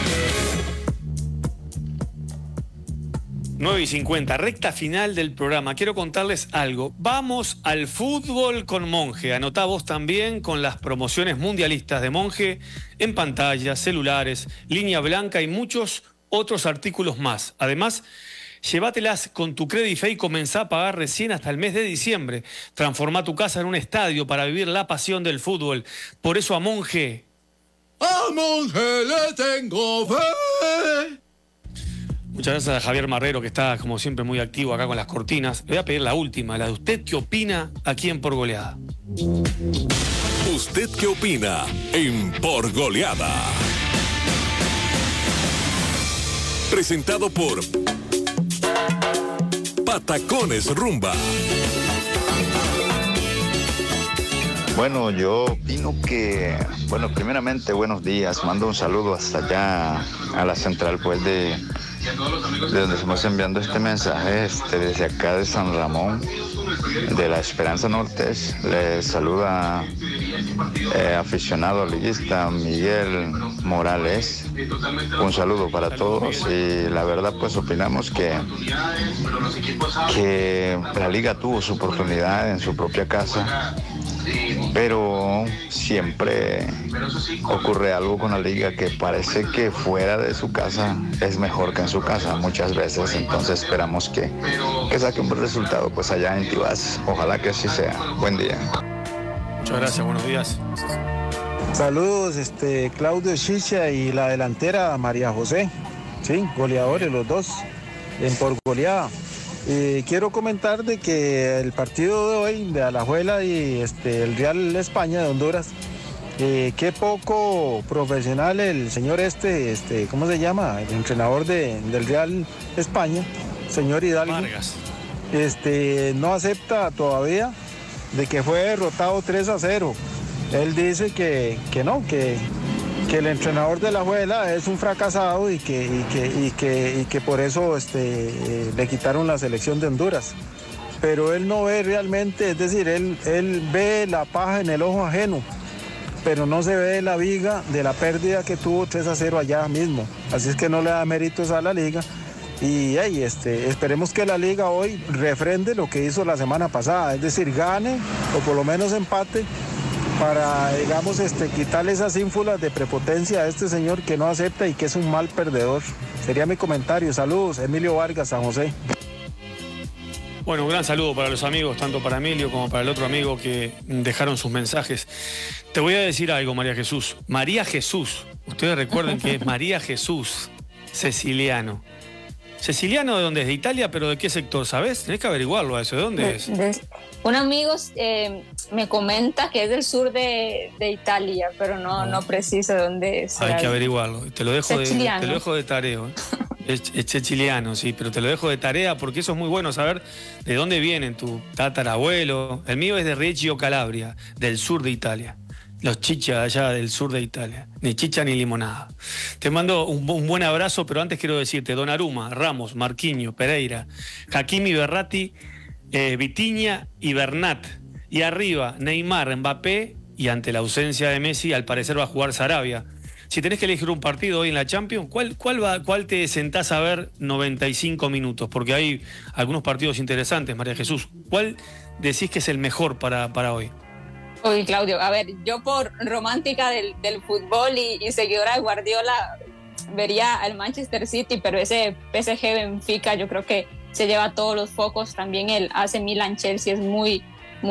S1: 9:50, recta final del programa. Quiero contarles algo. Vamos al fútbol con Monge. Anotá vos también con las promociones mundialistas de Monge en pantallas, celulares, línea blanca y muchos otros artículos más. Además, llévatelas con tu Credify y comenzá a pagar recién hasta el mes de diciembre. Transformá tu casa en un estadio para vivir la pasión del fútbol. Por eso a Monge le tengo fe. Muchas gracias a Javier Marrero, que está como siempre muy activo acá con las cortinas. Le voy a pedir la última, la de Usted ¿Qué opina? Aquí en Por Goleada.
S3: ¿Usted qué opina? En Por Goleada. Presentado por Patacones Rumba.
S9: Bueno, yo opino que, primeramente buenos días, mando un saludo hasta allá a la central pues de donde estamos enviando este mensaje, desde acá de San Ramón, de la Esperanza Norte. Les saluda aficionado liguista Miguel Morales. Un saludo para todos y la verdad pues opinamos que la liga tuvo su oportunidad en su propia casa, pero siempre ocurre algo con la liga que parece que fuera de su casa es mejor que en su casa muchas veces. Entonces esperamos que saque un buen resultado pues allá en Tibás. Ojalá que así sea. Buen día.
S1: Muchas gracias, buenos días.
S10: Saludos, Claudio Chicha y la delantera María José. Sí, goleadores los dos en Por Goleada. Quiero comentar de que el partido de hoy de Alajuela y el Real España de Honduras, qué poco profesional el señor ¿cómo se llama? El entrenador del Real España, señor Hidalgo.
S1: Vargas.
S10: No acepta todavía de que fue derrotado 3-0. Él dice que no, que el entrenador de la Alajuela es un fracasado y que por eso le quitaron la selección de Honduras. Pero él no ve realmente, es decir, él ve la paja en el ojo ajeno, pero no se ve la viga de la pérdida que tuvo 3-0 allá mismo. Así es que no le da méritos a la liga. Y esperemos que la liga hoy refrende lo que hizo la semana pasada, es decir, gane o por lo menos empate, para, digamos, quitarle esas ínfulas de prepotencia a este señor que no acepta y que es un mal perdedor. Sería mi comentario. Saludos, Emilio Vargas, San José.
S1: Bueno, un gran saludo para los amigos, tanto para Emilio como para el otro amigo que dejaron sus mensajes. Te voy a decir algo, María Jesús. María Jesús, ustedes recuerden que es María Jesús Ceciliano. Ceciliano, ¿de dónde es? De Italia, pero ¿de qué sector? ¿Sabes? Tenés que averiguarlo a eso. ¿De dónde es?
S2: Un amigo me comenta que es del sur de Italia, pero no preciso de dónde es.
S1: Hay que averiguarlo. Te lo dejo de tarea. Es ceciliano, sí, pero te lo dejo de tarea porque eso es muy bueno saber de dónde vienen tu tatarabuelo. El mío es de Reggio Calabria, del sur de Italia. Los chichas allá del sur de Italia. Ni chicha ni limonada. Te mando un buen abrazo, pero antes quiero decirte, Donnarumma, Ramos, Marquinhos, Pereira, Hakimi, Berratti, Vitinha y Bernat. Y arriba, Neymar, Mbappé, y ante la ausencia de Messi, al parecer va a jugar Sarabia. Si tenés que elegir un partido hoy en la Champions, ¿cuál te sentás a ver 95 minutos? Porque hay algunos partidos interesantes, María Jesús. ¿Cuál decís que es el mejor para hoy?
S2: Uy, Claudio, a ver, yo por romántica del fútbol y seguidora de Guardiola vería al Manchester City, pero ese PSG Benfica yo creo que se lleva todos los focos. También el AC Milan Chelsea es muy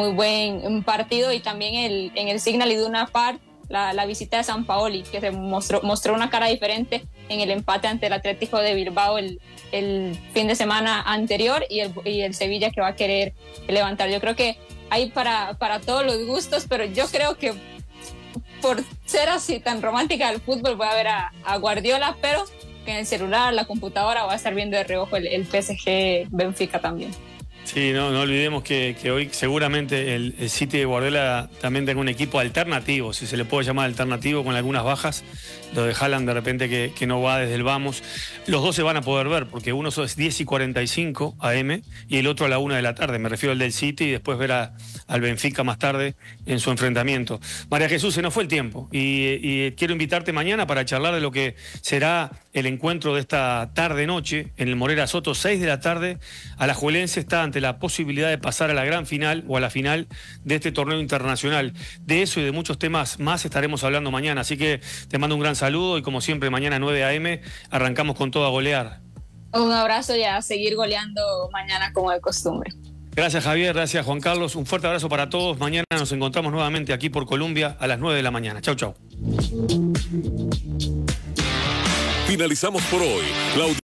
S2: buen partido, y también en el Signal Iduna Park la visita de Sampaoli, que se mostró una cara diferente en el empate ante el Atlético de Bilbao el fin de semana anterior, y el Sevilla, que va a querer levantar. Yo creo que hay para todos los gustos, pero yo creo que por ser así tan romántica del fútbol voy a ver a Guardiola, pero que en el celular, la computadora, va a estar viendo de reojo el PSG Benfica también.
S1: Sí, no olvidemos que hoy seguramente el City de Guardiola también tenga un equipo alternativo, si se le puede llamar alternativo, con algunas bajas. Lo de Haaland de repente que no va desde el vamos. Los dos se van a poder ver, porque uno es 10:45 AM y el otro a la 1 de la tarde. Me refiero al del City y después ver al Benfica más tarde en su enfrentamiento. María Jesús, se nos fue el tiempo y quiero invitarte mañana para charlar de lo que será el encuentro de esta tarde-noche en el Morera Soto, 6 de la tarde. Alajuelense está ante la posibilidad de pasar a la gran final o a la final de este torneo internacional. De eso y de muchos temas más estaremos hablando mañana, así que te mando un gran saludo y como siempre mañana 9 AM arrancamos con todo a golear.
S2: Un abrazo y a seguir goleando mañana como de costumbre.
S1: Gracias Javier, gracias Juan Carlos, un fuerte abrazo para todos. Mañana nos encontramos nuevamente aquí por Colombia a las 9 de la mañana. Chau, chau.
S3: Finalizamos por hoy.